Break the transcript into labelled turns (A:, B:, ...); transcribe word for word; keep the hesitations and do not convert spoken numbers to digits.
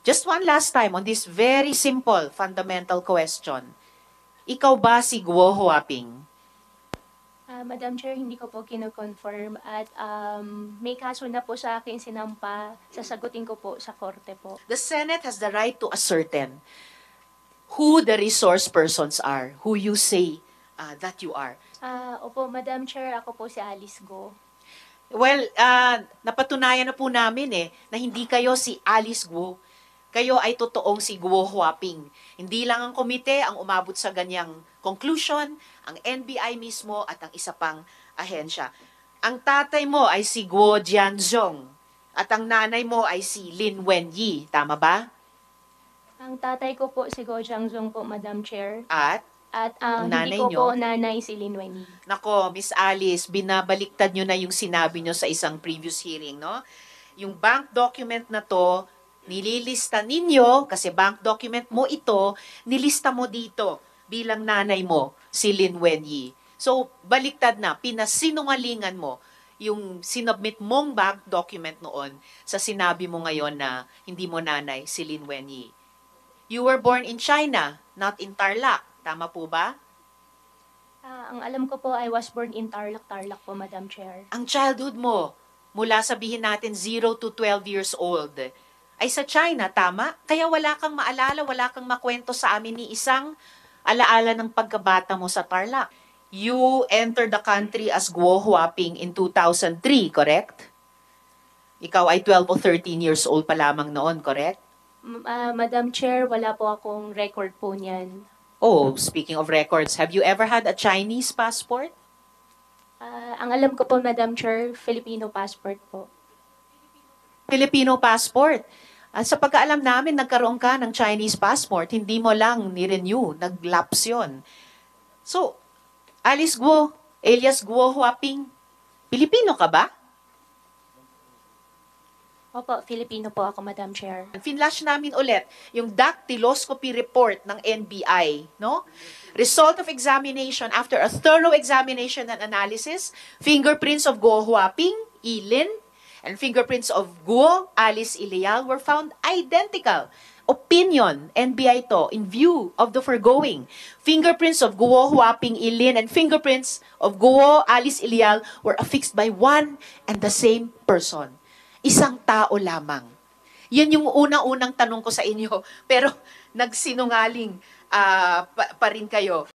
A: Just one last time on this very simple, fundamental question. Ikaw ba si Guo Huaping?
B: Ah, Madam Chair, hindi ko po kino-confirm at um, may kaso na po sa akin sinampa. Sasagutin ko po sa korte po.
A: The Senate has the right to ascertain who the resource persons are, who you say uh, that you are.
B: Ah, opo, Madam Chair, ako po si Alice Go.
A: Well, uh, napatunayan na po namin eh, na hindi kayo si Alice Guo. Kayo ay totoong si Guo Huaping. Hindi lang ang komite ang umabot sa ganyang conclusion, ang N B I mismo at ang isa pang ahensya. Ang tatay mo ay si Guo Jianzhong at ang nanay mo ay si Lin Wenyi. Tama ba?
B: Ang tatay ko po si Go Jiangzong po, Madam Chair.
A: At,
B: At ah,
A: Ang
B: hindi
A: nanay
B: ko
A: nyo?
B: po nanay si Lin Weni.
A: nako, Miss Alice, binabaliktad nyo na yung sinabi nyo sa isang previous hearing, no? Yung bank document na to, nililista ninyo, kasi bank document mo ito, nilista mo dito bilang nanay mo, si Lin Wenyi. So, baliktad na, pinasinungalingan mo yung sinubmit mong bank document noon sa sinabi mo ngayon na hindi mo nanay si Lin Wenyi. You were born in China, not in Tarlac. Tama po ba?
B: Ah, ang alam ko po, I was born in Tarlac, Tarlac po, Madam Chair.
A: Ang childhood mo, mula sabihin natin zero to twelve years old, ay sa China, tama? Kaya wala kang maalala, wala kang makwento sa amin ni isang alaala ng pagkabata mo sa Tarlac. You entered the country as Guo Huaping in two thousand three, correct? Ikaw ay twelve or thirteen years old pa lamang noon, correct?
B: M- ah, Madam Chair, wala po akong record po niyan.
A: Oh, speaking of records, have you ever had a Chinese passport?
B: Ah, ang alam ko po, Madam Chair, Filipino passport po.
A: Filipino passport. At sa pagkaalam namin, nagkaroon ka ng Chinese passport, hindi mo lang ni-renew, nag-lapse yun. So, Alice Guo, alias Guo Huaping, Pilipino ka ba?
B: Opo, Filipino po ako, Madam Chair.
A: Finlash namin ulit yung dactyloscopy report ng N B I, no? Result of examination after a thorough examination and analysis, fingerprints of Guo Huaping, Ilin, and fingerprints of Guo Alice Ilial were found identical. Opinion, N B I to, in view of the foregoing, fingerprints of Guo Huaping Ilin and fingerprints of Guo Alice Ilial were affixed by one and the same person. Isang tao lamang. Yan yung unang-unang tanong ko sa inyo. Pero nagsinungaling uh, pa, pa rin kayo.